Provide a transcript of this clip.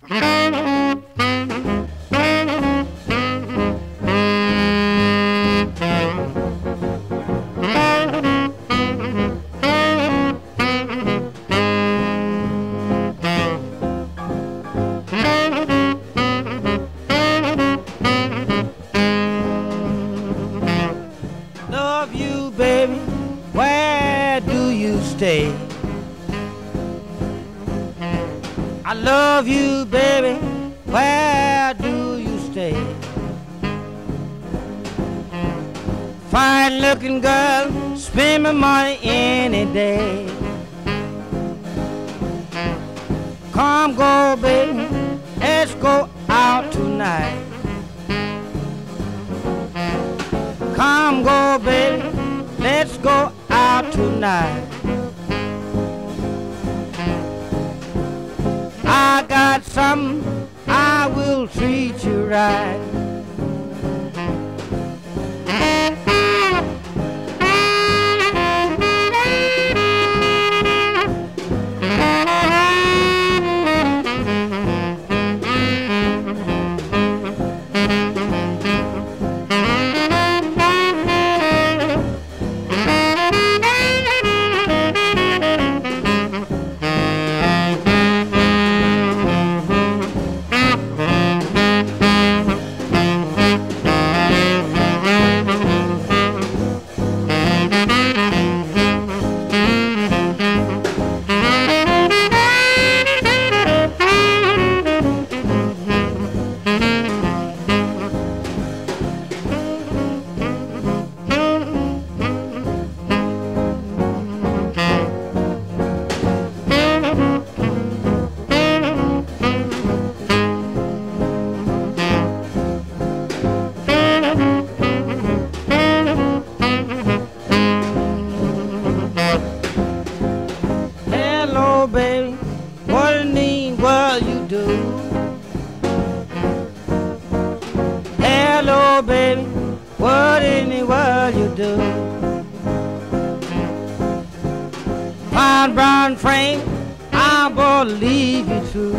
Love you, baby, where do you stay? I love you, baby, where do you stay? Fine looking girl, spend my money any day. Come go, baby, let's go out tonight. Come go, baby, let's go out tonight. I got something, I will treat you right. Hello, baby, what in the world you do? Hello, baby, what in the world you do? Fine brown frame, I believe you true.